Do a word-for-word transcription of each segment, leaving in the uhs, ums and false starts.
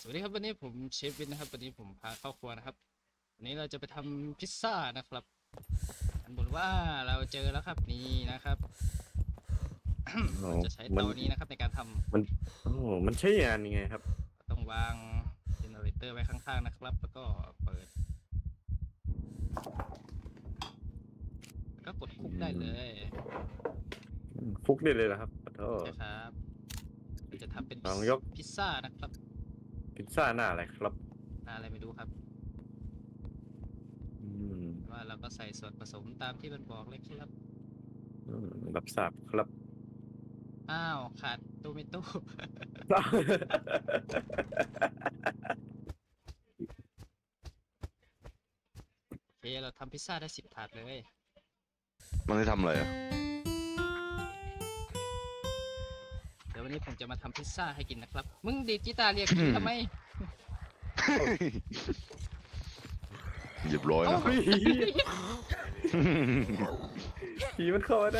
วัสดีครับวันนี้ผมเชฟวินนะครับวันนี้ผมพาเข้าครัวนะครับวันนี้เราจะไปทำพิซซ่านะครับอันบนว่าเราเจอแล้วครับนี่นะครับโอ้เราจะใช้มันเตานี้นะครับในการทมันโอ้มันใช้งานยังไงครับำต้องวางเจเนเรเตอร์ไว้ข้างๆนะครับแล้วก็เปิดแล้วก็กดคุกได้เลยฟุกได้เลยเหรอครับขอโทษใช่ครับเราจะทำเป็นลองยกพิซซ่านะครับพิซซ่าหน้าอะไรครับหน้าอะไรไม่รู้ครับอืมว่าเราก็ใส่ส่วนผสมตามที่มันบอกเลยครับอืมรับทราบครับอ้าวขาดโตเมโต้ โอเคเราทำพิซซ่าได้สิบถาดเลยมันได้ทำอะไรอ่ะเดี๋ยววันนี้ผมจะมาทำพิซซ่าให้กินนะครับ มึงดีดกีตาร์เรียกพี่ทำไมเรียบร้อยนะครับผีมันเข้ามาได้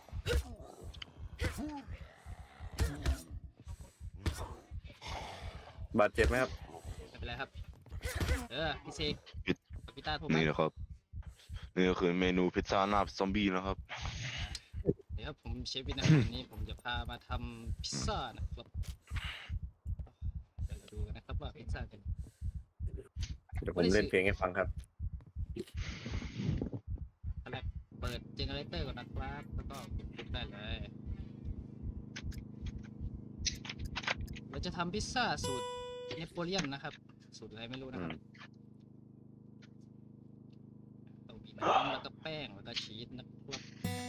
บาดเจ็บไหมครับไม่เป็นไรครับ เออพี่เสกพิซเอากีตาร์ผมมานี่นะครับ นี่ก็คือเมนูพิซซ่าหน้าซอมบี้นะครับเดี๋ยวผมเชฟวินนะครับวันนี้ผมจะพามาทำพิซซ่านะครับเดี๋ยวเราดูกันนะครับว่าพิซซ่าเป็นเดี๋ยวผมเล่นเพลงให้ฟังครับขั้นแรกเปิดเจเนเรเตอร์ก่อนนะครับแล้วก็กดปุ่มได้เลยเราจะทำพิซซ่าสูตรเนโปเลียนนะครับสูตรอะไรไม่รู้นะครับต้องมีน้ำแล้วก็แป้งแล้วก็ชีสนะครับ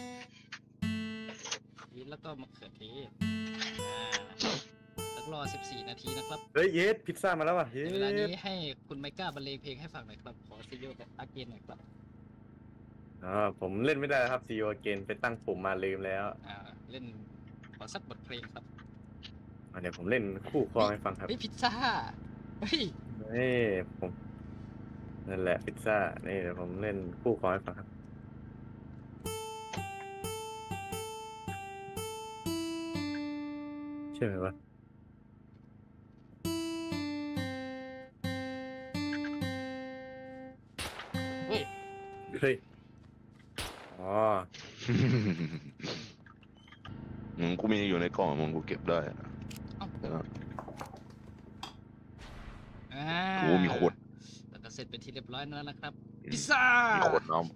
ชีสแล้วก็มะเขือเทศอ่าต้องรอสิบสี่นาทีนะครับเฮ้ยเยสพิซซ่ามาแล้วว่ะเยในเวลานี้สให้คุณไมก้าบรรเลงเพลงให้ฟังหน่อยครับขอซีโอกับอาเกนหน่อยครับอ่าผมเล่นไม่ได้ครับซีโอเกนไปตั้งปุ่มมาลืมแล้วอ่าเล่นขอสักบทเพลงครับอ่าเดี๋ยวผมเล่นคู่ครองให้ฟังครับเฮ้ยพิซซ่าเฮ้ยนี่ผมนั่นแหละพิซซ่านี่เดี๋ยวผมเล่นคู่ครองให้ฟังครับใช่ไหมวะเฮ้ยเฮ้ยอ๋อมึงกูมีอยู่ในกล่องมึงกูเก็บได้อะเอ้าเดี๋ยวนะอ่าโอ้มีขวดแล้วก็เสร็จเป็นที่เรียบร้อยแล้วนะครับพิซซ่ามีขวดน้ำ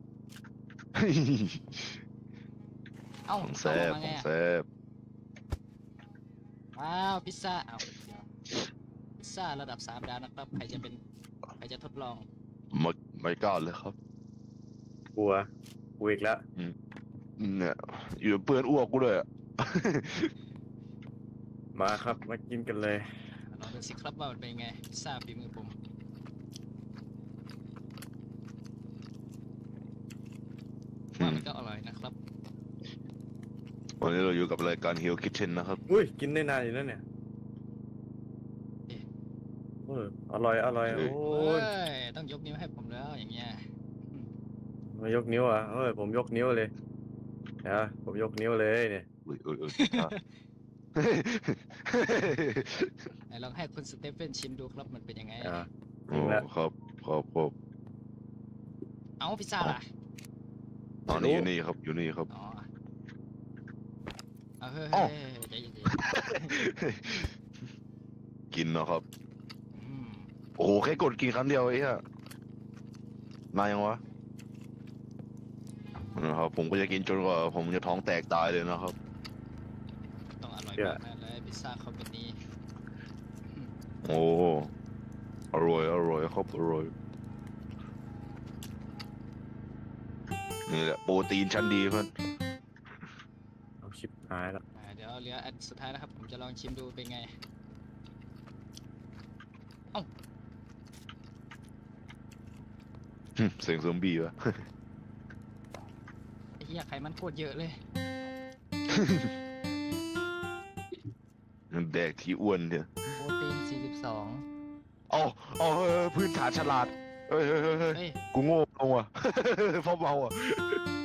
เอ้าของเอาแซ่บมาขไงองอะแซ่บว้าวพิซซ่าเอ้าเดี๋ยวพิซซ่าระดับสามดาวนะครับใครจะเป็นใครจะทดลองไม่ไม่กล้าเลยครับกลัวกลัวอีกแล้วเนี่ยอยู่เปื้อนอ้วกกูเลยอะมาครับมากินกันเลยลองดูสิครับว่ามันเป็นไงพิซซ่าฝีมือผมว่ามันก็อร่อยนะครับวันนี้เราอยู่กับรายการ Hell Kitchen นะครับอุ้ยกินได้นานอยู่แล้วเนี่ยเอ๊ะเอออร่อยอร่อยเฮ้โอ้เฮ้ยยต้องยกนิ้วให้ผมแล้วอย่างเงี้ยอืมมายกนิ้วอ่ะเอ้ยผมยกนิ้วเลยเดี๋ยวผมยกนิ้วเลยเนี่ยอุ้ยอุ้ยอุ้ยอ่ะไหนลองให้คุณสเตฟเฟนชิมดูครับมันเป็นยังไงอ่าโอ้ครับครับครับเอาพิซซ่าล่ะตอนนี้อยู่นี่ครับอยู่นี่ครับอ๋อเอาเฮ้ยอ้อเฮ้ยใจเย็นกินนะครับๆอืมโอ้โหแค่กดกินครั้งเดียวไอ้เหี้ยนายยังวะนะครับผมก็จะกินจนกว่าผมจะท้องแตกตายเลยนะครับต้องอร่อยมากแน่เลยพิซซ่าคอมพานีโอ้อร่อยอร่อยครับอร่อยนี่แหละโปรตีนชั้นดีเพื่อนเอาชิบหายแล้วอ่าเดี๋ยวเหลืออันสุดท้ายนะครับ ผมจะลองชิมดูเป็นไงหึเสียงซอมบี้วะไอ้เหี้ยไขมันโคตรเยอะเลยแดกที่อ้วนเนี่ยโปรตีนสี่สิบสองเอาเอาเฮ้ยพื้นฐานฉลาดเฮ้ยเฮ้ยเฮ้ยเฮ้ยเฮ้ยกูโง่เอาอ่ะ เพราะเมาอ่ะ